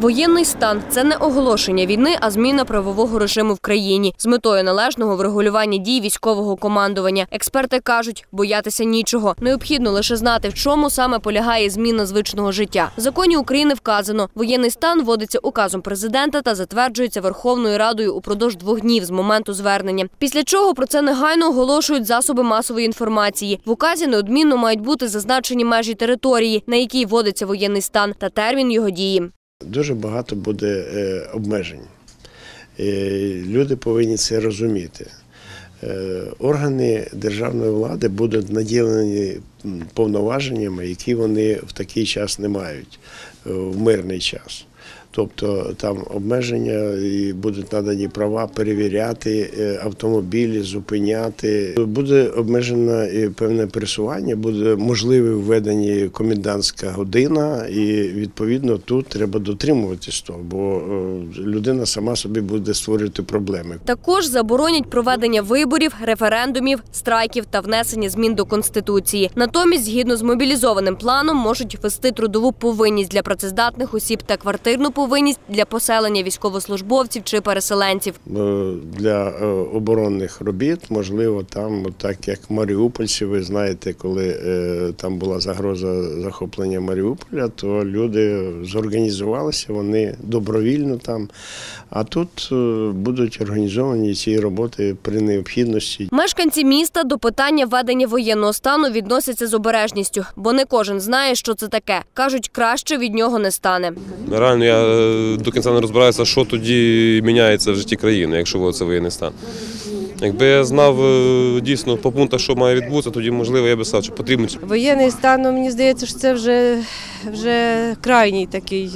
Воєнний стан – це не оголошення війни, а зміна правового режиму в країні з метою належного врегулювання дій військового командування. Експерти кажуть, боятися нічого. Необхідно лише знати, в чому саме полягає зміна звичного життя. В законі України вказано, воєнний стан вводиться указом президента та затверджується Верховною Радою упродовж 2 днів з моменту звернення. Після чого про це негайно оголошують засоби масової інформації. В указі неодмінно мають бути зазначені межі території, на якій вводиться воєнний стан, та термін його дії. Дуже багато буде обмежень. Люди повинні це розуміти. Органи державної влади будуть наділені повноваженнями, які вони в такий час не мають, в мирний час. Тобто там обмеження і будуть надані права перевіряти автомобілі, зупиняти. Буде обмежено і певне пересування, буде можливе введення комендантська година і відповідно тут треба дотримуватись того, бо людина сама собі буде створювати проблеми. Також заборонять проведення виборів, референдумів, страйків та внесення змін до Конституції. Натомість, згідно з мобілізованим планом, можуть ввести трудову повинність для працездатних осіб та квартирну повинність для поселення військовослужбовців чи переселенців. Для оборонних робіт, можливо, там, так як маріупольці, ви знаєте, коли там була загроза захоплення Маріуполя, то люди зорганізувалися, вони добровільно там, а тут будуть організовані ці роботи при необхідності. Мешканці міста до питання введення воєнного стану відносяться з обережністю, бо не кожен знає, що це таке. Кажуть, краще від нього не стане. Реально, я до кінця не розбираюся, що тоді міняється в житті країни, якщо вводиться воєнний стан. Якби я знав дійсно по пунктах, що має відбутися, тоді, можливо, я б сказав, що потрібно. Воєнний стан, мені здається, що це вже крайній такий,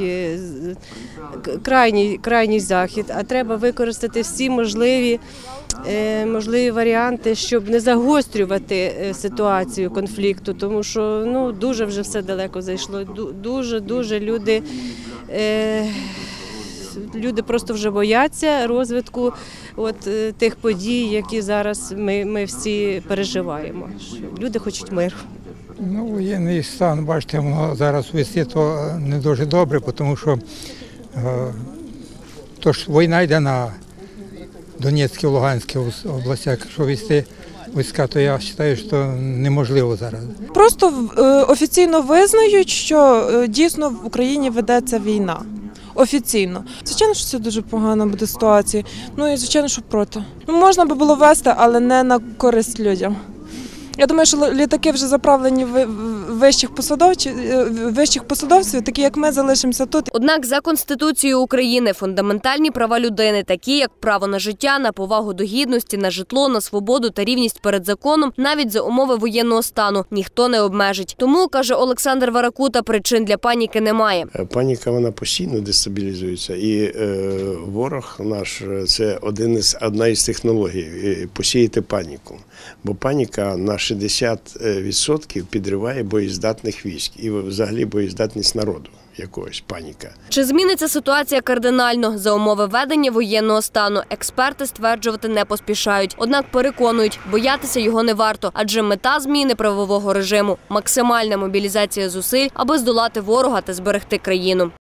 крайній захід, а треба використати всі можливі варіанти, щоб не загострювати ситуацію конфлікту, тому що дуже вже все далеко зайшло, дуже люди просто вже бояться розвитку тих подій, які зараз ми всі переживаємо. Люди хочуть миру. Воєнний стан, бачите, воно зараз вести то не дуже добре, тому що війна йде на Донецькій, Луганській областях. Якщо вести війська, то я вважаю, що неможливо зараз. Просто офіційно визнають, що дійсно в Україні ведеться війна. Офіційно. Звичайно, що це дуже погана буде ситуація. І звичайно, що проти. Можна би було вести, але не на користь людям. Я думаю, що літаки вже заправлені вищих посадовців, такі як ми, залишимося тут. Однак за Конституцією України фундаментальні права людини, такі як право на життя, на повагу до гідності, на житло, на свободу та рівність перед законом, навіть за умови воєнного стану, ніхто не обмежить. Тому, каже Олександр Варакута, причин для паніки немає. Паніка, вона постійно дестабілізується. І ворог наш – це одна із технологій – посіяти паніку. Бо паніка на 60% підриває боєздатних військ і взагалі боєздатність народу. Якогось паніка. Чи зміниться ситуація кардинально? За умови введення воєнного стану експерти стверджувати не поспішають. Однак переконують, боятися його не варто, адже мета зміни правового режиму – максимальна мобілізація зусиль, аби здолати ворога та зберегти країну.